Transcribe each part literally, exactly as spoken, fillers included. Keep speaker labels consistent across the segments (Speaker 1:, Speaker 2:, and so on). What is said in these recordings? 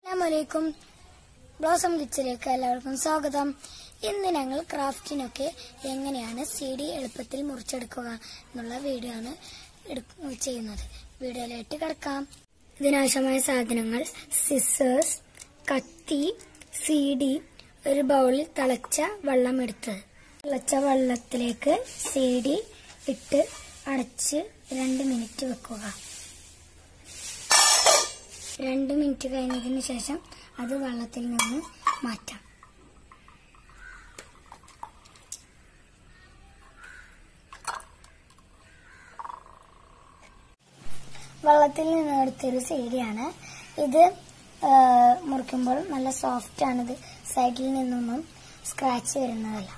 Speaker 1: അസ്സലാമലൈക്കും. ബ്ലോസം കിച്ചണിലേക്ക് എല്ലാവർക്കും സ്വാഗതം. ഇന്ന് ഞങ്ങൾ ക്രാഫ്റ്റിനൊക്കെ എങ്ങനെയാണ് സി ഡി എളുപ്പത്തിൽ മുറിച്ചെടുക്കുക എന്നുള്ള വീഡിയോ ആണ് ചെയ്യുന്നത്. വീഡിയോയിലേക്ക് കിടക്കാം. ഇതിനാവശ്യമായ സാധനങ്ങൾ: സിസേഴ്സ്, കത്തി, സി ഡി, ഒരു ബൗളിൽ തിളച്ച വെള്ളം എടുത്തത്. തിളച്ച വെള്ളത്തിലേക്ക് സി ഡി ഇട്ട് അടച്ച് രണ്ട് മിനിറ്റ് വെക്കുക. രണ്ട് മിനിറ്റ് കഴിഞ്ഞതിന് ശേഷം അത് വെള്ളത്തിൽ നിന്ന് മാറ്റാം. വെള്ളത്തിൽ നിന്ന് എടുത്തൊരു സീഡിയാണ് ഇത്. മുറിക്കുമ്പോൾ നല്ല സോഫ്റ്റ് ആണ്. ഇത് സൈഡിൽ നിന്നൊന്നും സ്ക്രാച്ച് വരുന്നതല്ല.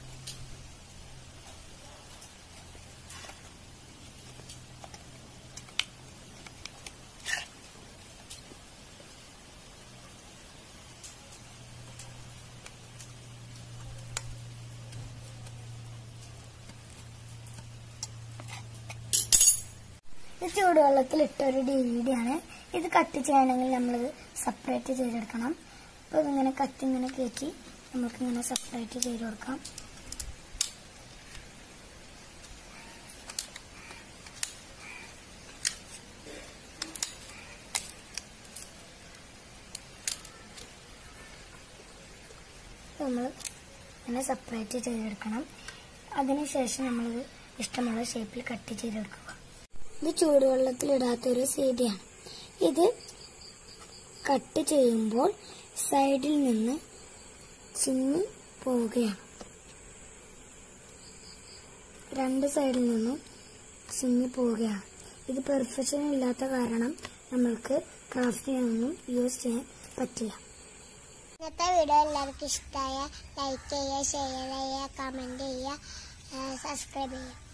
Speaker 1: ഇത് ചൂടുവെള്ളത്തിൽ ഇട്ടൊരു ഡി വി ഡി ആണ്. ഇത് കട്ട് ചെയ്യണമെങ്കിൽ നമ്മളിത് സെപ്പറേറ്റ് ചെയ്തെടുക്കണം. അപ്പോൾ ഇതിങ്ങനെ കത്തി ഇങ്ങനെ കയറ്റി നമുക്കിങ്ങനെ സെപ്പറേറ്റ് ചെയ്ത് കൊടുക്കാം. നമ്മൾ ഇങ്ങനെ സെപ്പറേറ്റ് ചെയ്തെടുക്കണം. അതിനുശേഷം നമ്മളിത് ഇഷ്ടമുള്ള ഷേപ്പിൽ കട്ട് ചെയ്തെടുക്കുക. ഇത് ചൂടുവെള്ളത്തിലിടാത്തൊരു സീഡിയാണ്. ഇത് കട്ട് ചെയ്യുമ്പോൾ സൈഡിൽ നിന്ന് ചിന്നി പോവുകയാണ്. രണ്ട് സൈഡിൽ നിന്നും ചിന്നി പോവുകയാണ്. ഇത് പെർഫെക്ഷൻ ഇല്ലാത്ത കാരണം നമ്മൾക്ക് ക്രാഫ്റ്റിനൊന്നും യൂസ് ചെയ്യാൻ പറ്റില്ല.
Speaker 2: ഇന്നത്തെ വീഡിയോ എല്ലാവർക്കും ഇഷ്ടമായ ലൈക്ക് ചെയ്യുക, ഷെയർ ചെയ്യുക, കമന്റ് ചെയ്യുക, സബ്സ്ക്രൈബ് ചെയ്യുക.